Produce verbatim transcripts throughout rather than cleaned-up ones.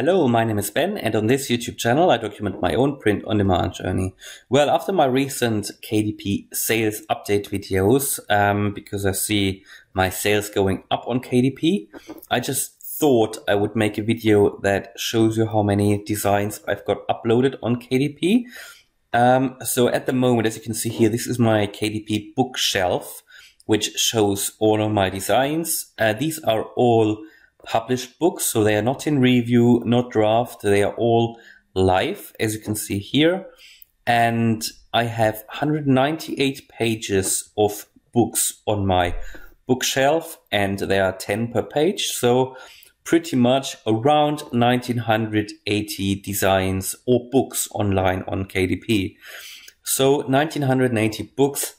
Hello, my name is Ben, and on this YouTube channel I document my own print-on-demand journey. Well, after my recent K D P sales update videos, um, because I see my sales going up on K D P, I just thought I would make a video that shows you how many designs I've got uploaded on K D P. Um, so at the moment, as you can see here, this is my K D P bookshelf, which shows all of my designs. Uh, these are all published books, so they are not in review, not draft, they are all live, as you can see here. And I have one hundred ninety-eight pages of books on my bookshelf, and there are ten per page, so pretty much around one thousand nine hundred eighty designs or books online on K D P. So one thousand nine hundred eighty books.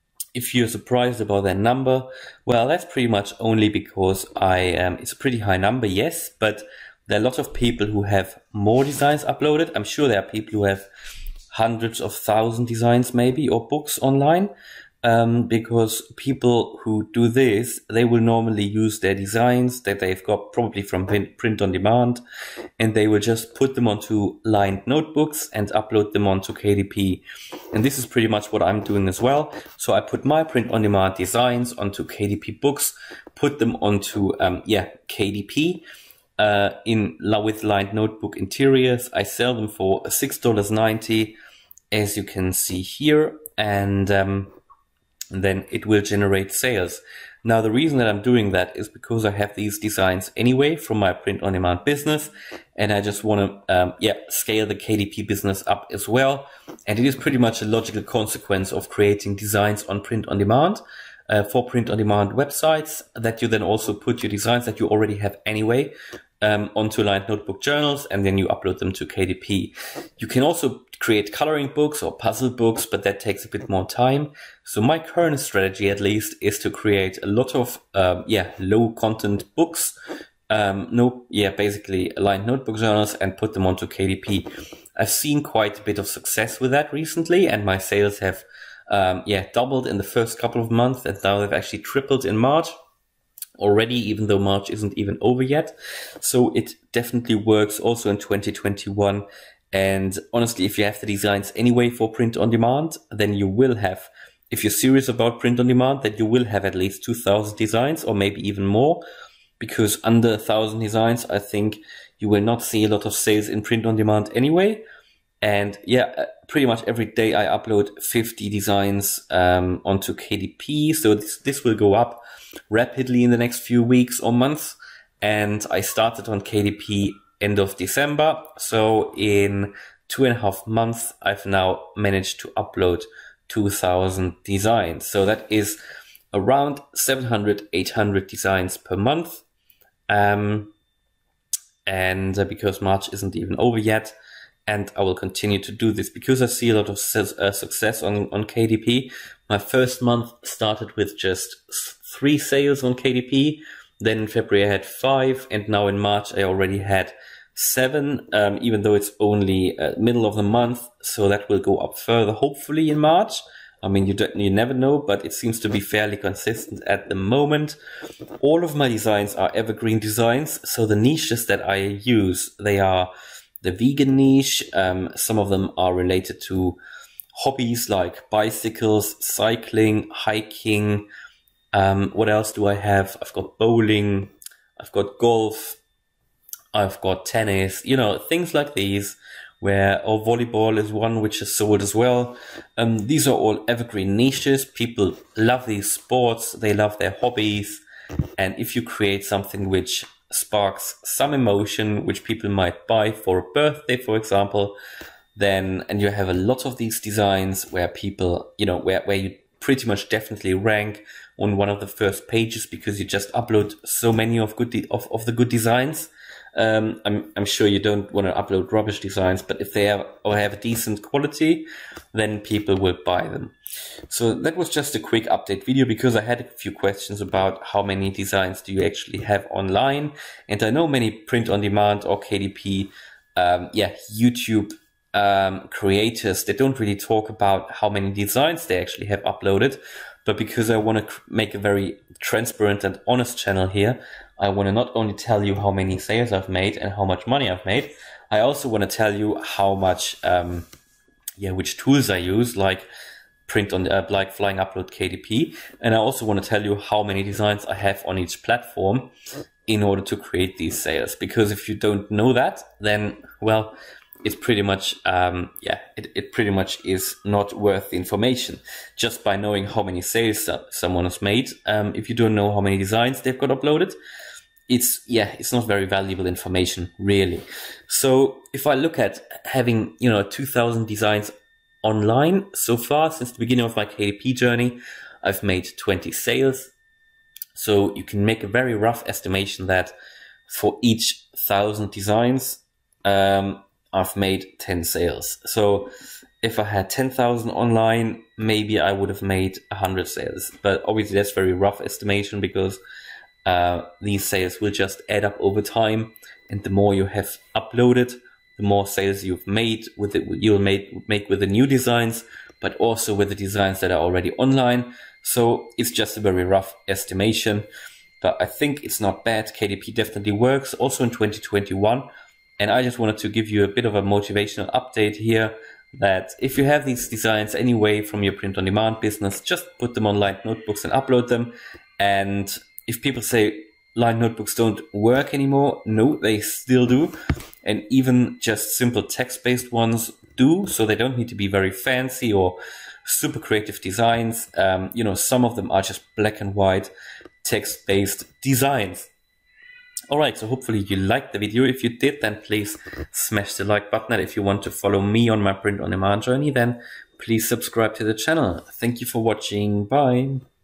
If you're surprised about that number, well, that's pretty much only because I um, it's a pretty high number, yes, but there are a lot of people who have more designs uploaded. I'm sure there are people who have hundreds of thousand designs maybe or books online, um, because people who do this, they will normally use their designs that they've got probably from print on demand, and they will just put them onto lined notebooks and upload them onto K D P. And this is pretty much what I'm doing as well. So I put my print on demand designs onto K D P books, put them onto um, yeah K D P uh, in with lined notebook interiors. I sell them for six dollars ninety, as you can see here, and um, then it will generate sales. Now, the reason that I'm doing that is because I have these designs anyway from my print-on-demand business, and I just want to um, yeah, scale the K D P business up as well. And it is pretty much a logical consequence of creating designs on print-on-demand uh, for print-on-demand websites, that you then also put your designs that you already have anyway um, onto lined notebook journals, and then you upload them to K D P. You can also create coloring books or puzzle books, but that takes a bit more time. So my current strategy, at least, is to create a lot of um, yeah low content books, um, no yeah basically lined notebook journals, and put them onto K D P. I've seen quite a bit of success with that recently, and my sales have um, yeah doubled in the first couple of months, and now they've actually tripled in March already, even though March isn't even over yet. So it definitely works also in twenty twenty-one. And honestly, if you have the designs anyway for print on demand, then you will have, if you're serious about print on demand, then you will have at least two thousand designs, or maybe even more, because under a thousand designs, I think you will not see a lot of sales in print on demand anyway. And yeah, pretty much every day I upload fifty designs um, onto K D P. So this, this will go up rapidly in the next few weeks or months. And I started on K D P end of December. So in two and a half months, I've now managed to upload two thousand designs. So that is around seven hundred, eight hundred designs per month. Um, and uh, because March isn't even over yet, and I will continue to do this because I see a lot of uh, success on, on K D P. My first month started with just three sales on K D P. Then in February I had five, and now in March I already had seven, um, even though it's only uh, middle of the month. So that will go up further, hopefully in March. I mean, you don't, you never know, but it seems to be fairly consistent at the moment. All of my designs are evergreen designs. So the niches that I use, they are the vegan niche. Um, some of them are related to hobbies like bicycles, cycling, hiking. Um, what else do I have? I've got bowling, I've got golf, I've got tennis, you know, things like these, where, or volleyball is one which is sold as well. Um, these are all evergreen niches. People love these sports, they love their hobbies. And if you create something which sparks some emotion, which people might buy for a birthday, for example, then, and you have a lot of these designs where people, you know, where, where you pretty much definitely rank on one of the first pages because you just upload so many of good de of, of the good designs. Um, I'm, I'm sure you don't want to upload rubbish designs, but if they have or have a decent quality, then people will buy them. So that was just a quick update video because I had a few questions about how many designs do you actually have online. And I know many print on demand or K D P, um, yeah, YouTube um, creators, they don't really talk about how many designs they actually have uploaded. But because I want to make a very transparent and honest channel here, I want to not only tell you how many sales I've made and how much money I've made, I also want to tell you how much, um, yeah, which tools I use, like print on, uh, like Flying Upload K D P. And I also want to tell you how many designs I have on each platform in order to create these sales. Because if you don't know that, then, well, it's pretty much, um, yeah, it, it pretty much is not worth the information. Just by knowing how many sales someone has made, um, if you don't know how many designs they've got uploaded, it's, yeah, it's not very valuable information, really. So if I look at having, you know, two thousand designs online so far since the beginning of my K D P journey, I've made twenty sales. So you can make a very rough estimation that for each thousand designs, um, I've made ten sales. So if I had ten thousand online, maybe I would have made one hundred sales. But obviously that's very rough estimation, because uh, these sales will just add up over time. And the more you have uploaded, the more sales you've made with it, you'll make, make with the new designs, but also with the designs that are already online. So it's just a very rough estimation, but I think it's not bad. K D P definitely works also in twenty twenty-one. And I just wanted to give you a bit of a motivational update here, that if you have these designs anyway from your print-on-demand business, just put them on Lined Notebooks and upload them. And if people say Lined Notebooks don't work anymore, no, they still do. And even just simple text-based ones do, so they don't need to be very fancy or super creative designs. Um, you know, some of them are just black and white text-based designs. All right, so hopefully you liked the video. If you did, then please smash the like button. And if you want to follow me on my print-on-demand journey, then please subscribe to the channel. Thank you for watching. Bye.